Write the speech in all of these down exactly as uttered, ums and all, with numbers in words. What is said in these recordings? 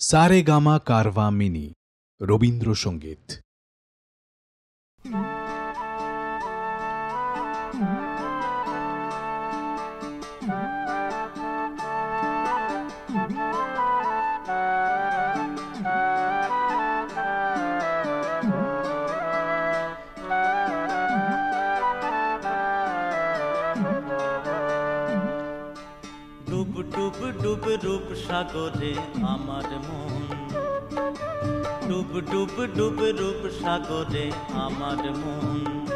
Saregama Carvaan mini Rabindrasangeet. ডুব ডুব ডুব রূপ সাগরে আমার মন, ডুব ডুব ডুব রূপ সাগরে আমার মন।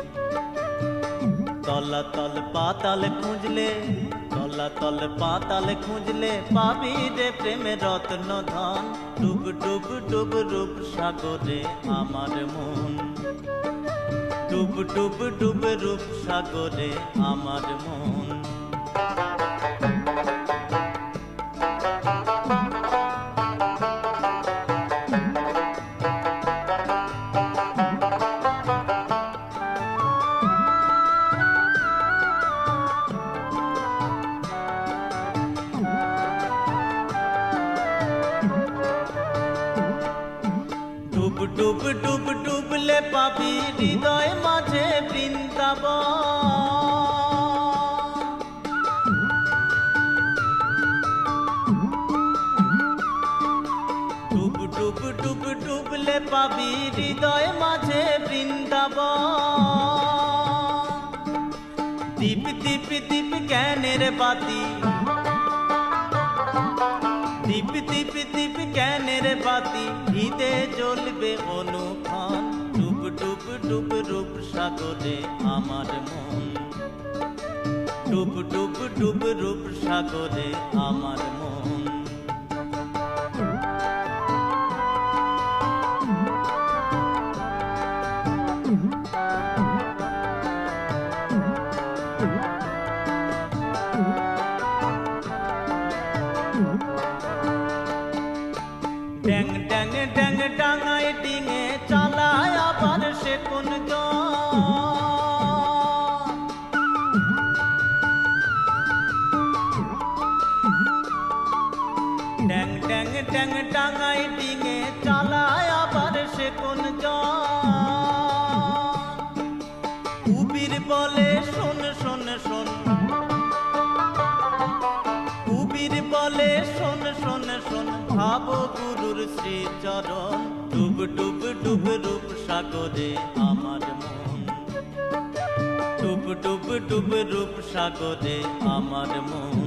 তলাতল পাতাল খুঁজলে, তলাতল পাতাল খুঁজলে পাবি রে প্রেমের রত্ন ধন। ডুব ডুব ডুব রূপ সাগরে আমার মন, ডুব ডুব ডুব রূপ সাগরে আমার মন। ডুব ডুব ডুব ডুবলে পাবি হৃদয় মাঝে বৃন্দাবন। ডুব ডুব ডুব ডুবলে পাবি হৃদয় মাঝে বৃন্দাবন। দীপ দীপ দীপ জ্ঞানের বাতি, দীপ দীপ দীপ জ্ঞানের বাতি হৃদে জ্বলবে অনুক্ষণ। ডুব ডুব ডুব রূপ সাগরে আমার মন, ডুব ডুব ডুব রূপ সাগরে আমার মন। ড্যাং ড্যাং ড্যাং ডাঙায় ডিঙে চালায় আবার সে কোন ড্যাং ড্যাং ড্যাং ডাঙায় ডিঙে চালায় আবার সে কোন উবির বলে শোন শোন শোন, উবির বলে শোন শোন শোন ভাব গুরুর শ্রীচরণ। ডুব ডুব ডুব রূপ সাগরে আমার মন, ডুব ডুব ডুব রূপ সাগরে আমার মন।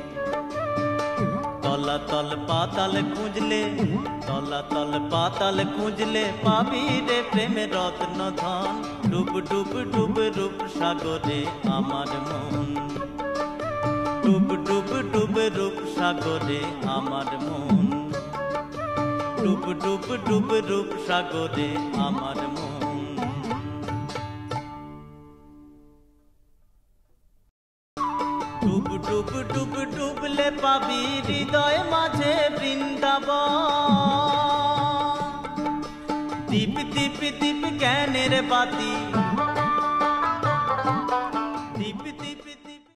তলাতল পাতাল খুঁজলে, তলাতল পাতাল খুঁজলে পাবি রে প্রেমের রত্ন ধন। ডুব ডুব ডুব রূপ সাগরে আমার মন, ডুব ডুব ডুব রূপ সাগরে আমার মন, ডুব ডুব ডুব রূপ সাগরে আমার মন। ডুব ডুব ডুব ডুবলে পাবি হৃদয় মাঝে বৃন্দাবন। দীপ দীপ দীপ জ্ঞানের বাতি,